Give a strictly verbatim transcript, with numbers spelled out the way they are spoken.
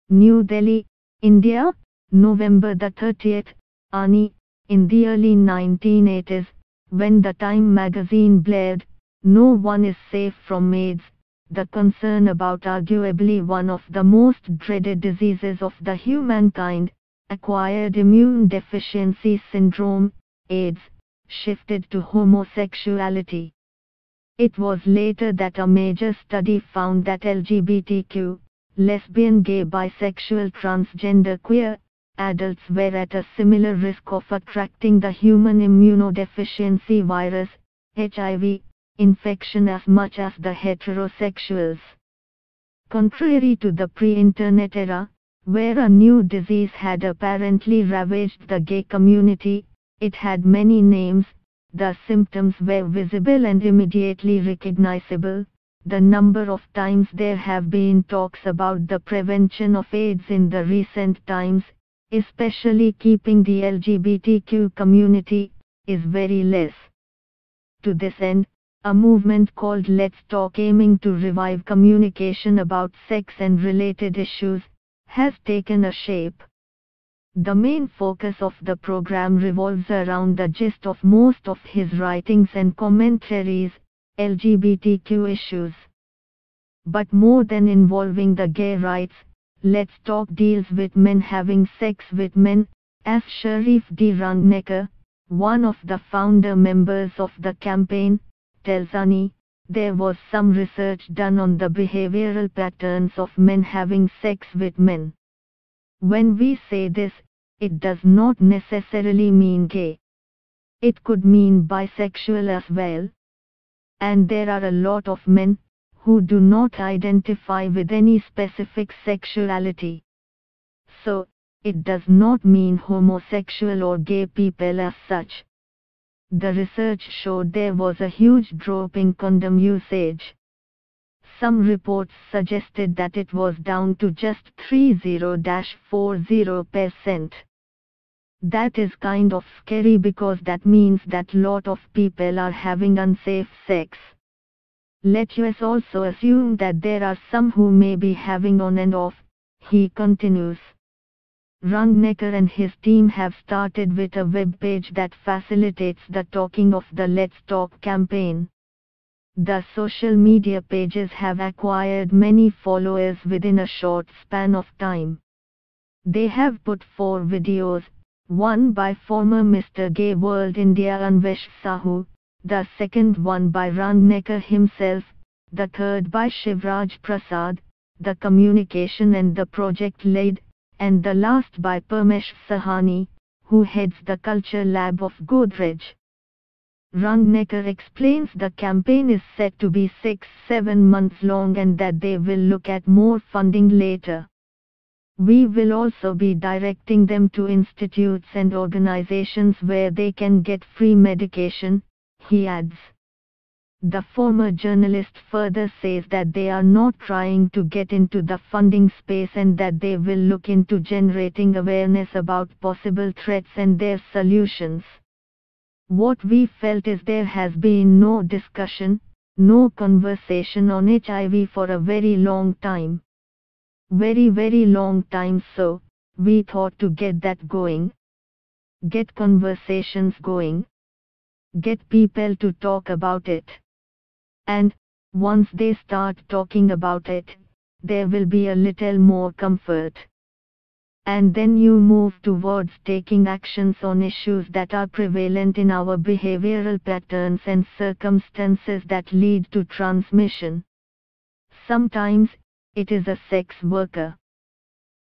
New Delhi, India, November the thirtieth, Ani. In the early nineteen eighties, when the Time magazine blared, "No one is safe from AIDS," the concern about arguably one of the most dreaded diseases of the humankind, acquired immune deficiency syndrome, AIDS, shifted to homosexuality. It was later that a major study found that L G B T Q, lesbian, gay, bisexual, transgender, queer adults were at a similar risk of attracting the human immunodeficiency virus, H I V, infection as much as the heterosexuals. Contrary to the pre-internet era, where a new disease had apparently ravaged the gay community, it had many names, the symptoms were visible and immediately recognizable. The number of times there have been talks about the prevention of AIDS in the recent times, especially keeping the L G B T Q community, is very less. To this end, a movement called Let's Talk, aiming to revive communication about sex and related issues, has taken a shape. The main focus of the program revolves around the gist of most of his writings and commentaries, L G B T Q issues. But more than involving the gay rights, Let's Talk deals with men having sex with men, as Sharif D. Rangnecker, one of the founder members of the campaign, tells Ani. There was some research done on the behavioral patterns of men having sex with men. When we say this, it does not necessarily mean gay. It could mean bisexual as well. And there are a lot of men who do not identify with any specific sexuality. So, it does not mean homosexual or gay people as such. The research showed there was a huge drop in condom usage. Some reports suggested that it was down to just thirty to forty percent. That is kind of scary, because that means that lot of people are having unsafe sex. Let us also assume that there are some who may be having on and off, he continues. Rangnecker and his team have started with a web page that facilitates the talking of the Let's Talk campaign. The social media pages have acquired many followers within a short span of time. They have put four videos, one by former Mister Gay World India Anvesh Sahu, the second one by Rangnecker himself, the third by Shivraj Prasad, the communication and the project lead, and the last by Parmesh Sahani, who heads the culture lab of Godrej. Rangnecker explains the campaign is set to be six to seven months long and that they will look at more funding later. We will also be directing them to institutes and organizations where they can get free medication, he adds. The former journalist further says that they are not trying to get into the funding space and that they will look into generating awareness about possible threats and their solutions. What we felt is there has been no discussion, no conversation on H I V for a very long time. Very very long time, so we thought to get that going. Get conversations going. Get people to talk about it. And, once they start talking about it, there will be a little more comfort. And then you move towards taking actions on issues that are prevalent in our behavioral patterns and circumstances that lead to transmission. Sometimes, it is a sex worker.